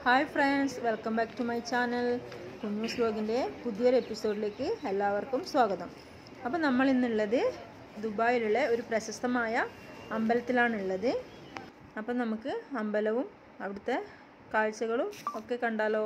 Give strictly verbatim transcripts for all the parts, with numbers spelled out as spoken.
Hi friends, welcome back to my channel. Kunjoos vloginte pudhiyoru episode-lekku ellavarkkum swagatham. Appo nammal innullathu ദുബായിലുള്ള ഒരു പ്രശസ്തമായ അമ്പലത്തിലാണ് ഉള്ളത്. അപ്പോൾ നമുക്ക് അമ്പലവും അവിടുത്തെ കാഴ്ചകളും ഒക്കെ കണ്ടാലോ.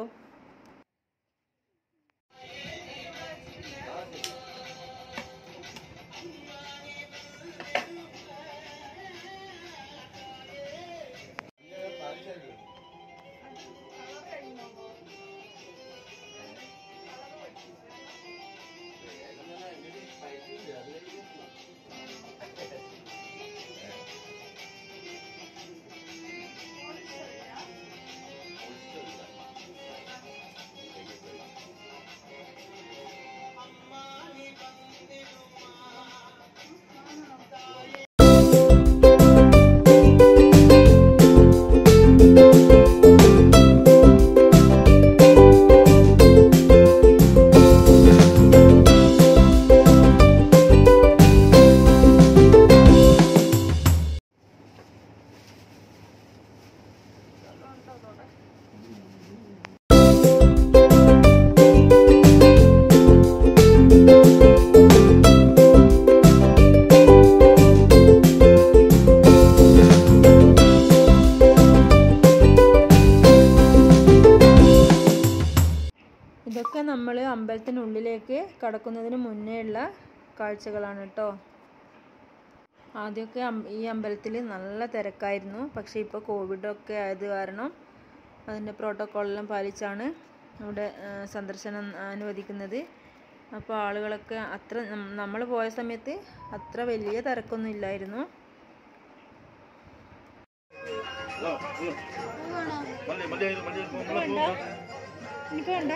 ഇതൊക്കെ നമ്മൾ അമ്പലത്തിനുള്ളിലേക്ക് കടക്കുന്നതിന് മുന്നേയുള്ള കാഴ്ചകളാണ് കേട്ടോ. ആദ്യമൊക്കെ ഈ അമ്പലത്തിൽ നല്ല തിരക്കായിരുന്നു. പക്ഷേ ഇപ്പോൾ കോവിഡൊക്കെ ആയത് കാരണം അതിൻ്റെ പ്രോട്ടോക്കോളെല്ലാം പാലിച്ചാണ് ഇവിടെ സന്ദർശനം അനുവദിക്കുന്നത്. അപ്പോൾ ആളുകളൊക്കെ അത്ര നമ്മൾ പോയ സമയത്ത് അത്ര വലിയ തിരക്കൊന്നും ഇല്ലായിരുന്നു. എനിക്ക് വേണ്ട.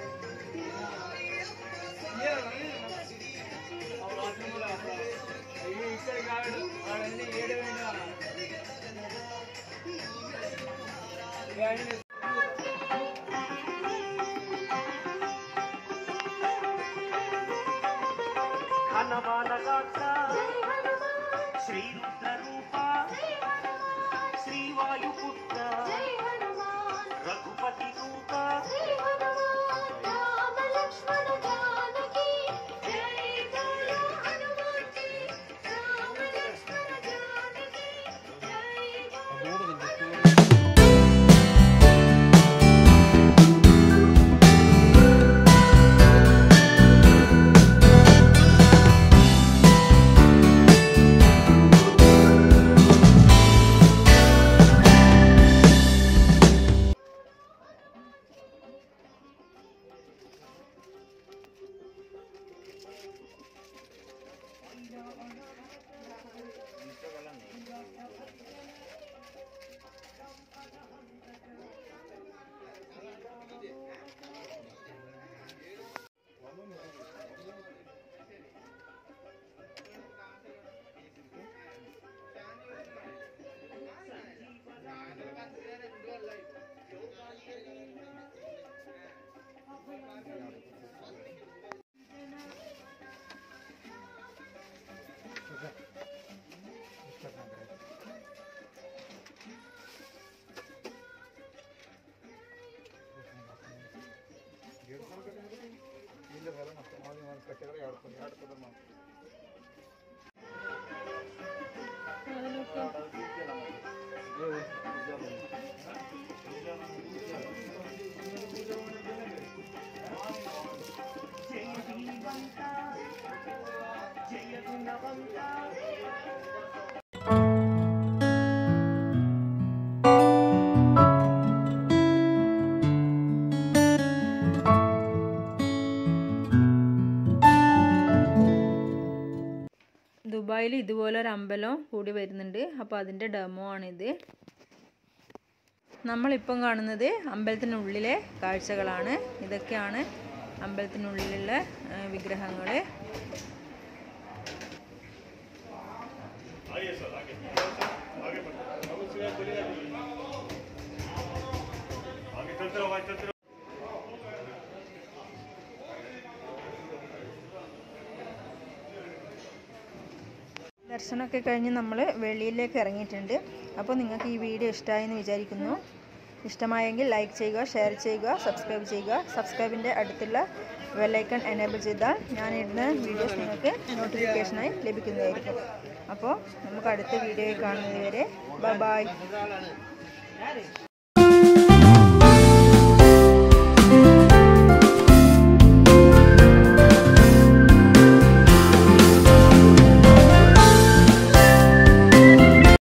ദുബായിൽ ഇതുപോലൊരു അമ്പലം കൂടി വരുന്നുണ്ട്. അപ്പോൾ അതിൻ്റെ ഡെമോ ആണിത്. നമ്മളിപ്പം കാണുന്നത് അമ്പലത്തിനുള്ളിലെ കാഴ്ചകളാണ്. ഇതൊക്കെയാണ് അമ്പലത്തിനുള്ളിലുള്ള വിഗ്രഹങ്ങൾ. ദർശനമൊക്കെ കഴിഞ്ഞ് നമ്മൾ വെളിയിലേക്ക് ഇറങ്ങിയിട്ടുണ്ട്. അപ്പോൾ നിങ്ങൾക്ക് ഈ വീഡിയോ ഇഷ്ടമായെന്ന് വിചാരിക്കുന്നു. ഇഷ്ടമായെങ്കിൽ ലൈക്ക് ചെയ്യുക, ഷെയർ ചെയ്യുക, സബ്സ്ക്രൈബ് ചെയ്യുക. സബ്സ്ക്രൈബിൻ്റെ അടുത്തുള്ള ബെല്ലൈക്കൺ എനേബിൾ ചെയ്താൽ ഞാനിടുന്ന വീഡിയോസ് നിങ്ങൾക്ക് നോട്ടിഫിക്കേഷനായി ലഭിക്കുന്നതായിരിക്കും. അപ്പോൾ നമുക്ക് അടുത്ത വീഡിയോയിൽ കാണുന്നത് വരെ ബൈ ബൈ.